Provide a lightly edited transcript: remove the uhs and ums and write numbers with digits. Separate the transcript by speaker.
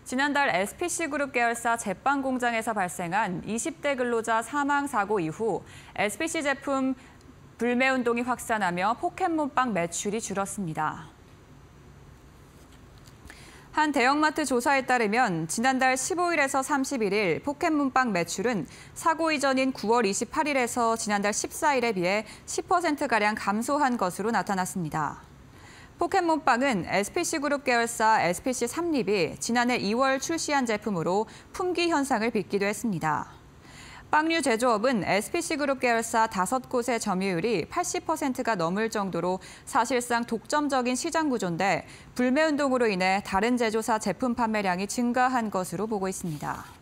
Speaker 1: 지난달 SPC그룹 계열사 제빵 공장에서 발생한 20대 근로자 사망 사고 이후 SPC 제품 불매 운동이 확산하며 포켓몬빵 매출이 줄었습니다. 한 대형마트 조사에 따르면 지난달 15일에서 31일 포켓몬빵 매출은 사고 이전인 9월 28일에서 지난달 14일에 비해 10%가량 감소한 것으로 나타났습니다. 포켓몬빵은 SPC그룹 계열사 SPC 삼립이 지난해 2월 출시한 제품으로 품귀 현상을 빚기도 했습니다. 빵류 제조업은 SPC그룹 계열사 5곳의 점유율이 80%가 넘을 정도로 사실상 독점적인 시장 구조인데 불매운동으로 인해 다른 제조사 제품 판매량이 증가한 것으로 보고 있습니다.